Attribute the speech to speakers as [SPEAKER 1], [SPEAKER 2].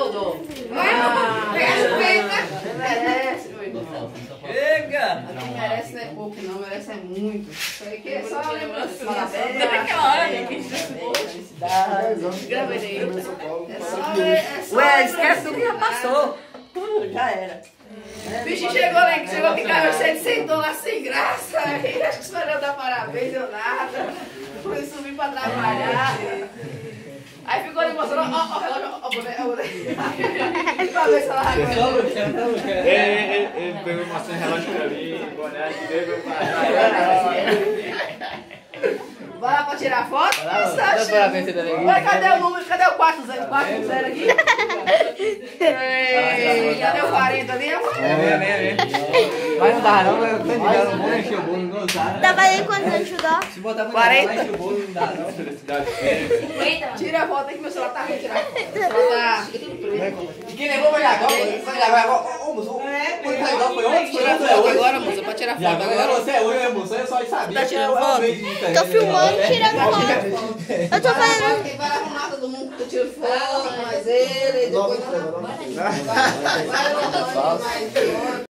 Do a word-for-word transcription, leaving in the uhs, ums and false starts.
[SPEAKER 1] Dodô.
[SPEAKER 2] Ah, merece, merece, meu irmão.
[SPEAKER 3] Chega!
[SPEAKER 2] Quem merece não é pouco, não, merece é muito. Isso aí que é só lembrança.
[SPEAKER 1] Até aquela hora, né?
[SPEAKER 4] Felicidade.
[SPEAKER 2] Gravei daí. É só, é só
[SPEAKER 1] Ué, esquece tudo que já passou.
[SPEAKER 3] Já era.
[SPEAKER 2] O bicho chegou lá, chegou que caiu cheio, sentou lá sem graça. Aí acho que esperando dar parabéns, deu nada. Foi subir pra trabalhar. Aí ficou ali mostrando, ó, ó, relógio, ó, boné, ó, boné. Pra ver se ela vai.
[SPEAKER 5] Ele, ele pegou mostrando o relógio pra mim, boné, deu
[SPEAKER 2] Vai lá pra tirar foto?
[SPEAKER 3] Dá parabéns, você também.
[SPEAKER 2] Ué, cadê o número? Cadê o quatro zero? quatro zero aqui? Ei, cadê o quarenta ali?
[SPEAKER 3] É, vem, vem, vem. Mas não dá não, eu tô ligando o bolo, encher o bolo, não gostar.
[SPEAKER 6] Tá valendo quantos anos, Judó?
[SPEAKER 3] Se botar muito
[SPEAKER 2] quarenta.
[SPEAKER 3] encher o bolo, não dá não.
[SPEAKER 2] Tira a foto aí que meu celular tá ruim, tirar a foto. O celular tá... Fica tudo preto.
[SPEAKER 3] Quem levou foi agora, foi agora. Ô, moço, o Itaidó foi ontem, foi
[SPEAKER 2] Tira a
[SPEAKER 3] ontem,
[SPEAKER 2] foto
[SPEAKER 3] hoje.
[SPEAKER 2] agora, moça, pra tirar a
[SPEAKER 3] E
[SPEAKER 2] foto
[SPEAKER 3] agora
[SPEAKER 2] agora.
[SPEAKER 3] você é hoje, moço, eu só sabia.
[SPEAKER 2] Tá tirando
[SPEAKER 3] que eu-
[SPEAKER 2] foto?
[SPEAKER 3] eu vejo isso aí,
[SPEAKER 6] Tô
[SPEAKER 3] né?
[SPEAKER 6] filmando, tirando
[SPEAKER 2] Vai
[SPEAKER 6] foto.
[SPEAKER 2] tirar foto.
[SPEAKER 6] Eu tô fazendo...
[SPEAKER 2] Quem vai arrumar todo mundo que eu tiro foto, mais ele, e depois nós vai vai levantando mais